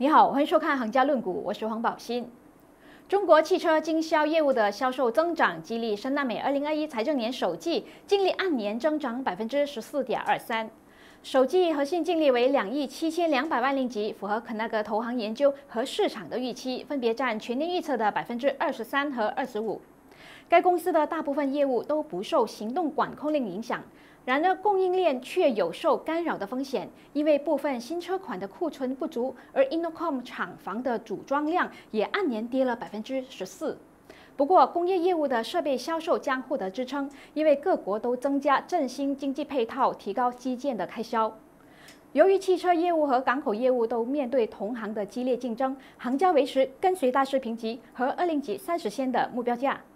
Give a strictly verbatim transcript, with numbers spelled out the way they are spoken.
你好，欢迎收看《行家论股》，我是黄宝欣。中国汽车经销业务的销售增长，激励深纳美二零二一财政年首季净利按年增长百分之十四点二三，首季核心净利为两亿七千两百万令吉，符合肯纳格投行研究和市场的预期，分别占全年预测的百分之二十三和二十五。该公司的大部分业务都不受行动管控令影响。 然而，供应链却有受干扰的风险，因为部分新车款的库存不足，而 Innocom 厂房的组装量也按年跌了百分之十四。不过，工业业务的设备销售将获得支撑，因为各国都增加振兴经济配套，提高基建的开销。由于汽车业务和港口业务都面对同行的激烈竞争，行家维持跟随大师评级和二令吉三十仙的目标价。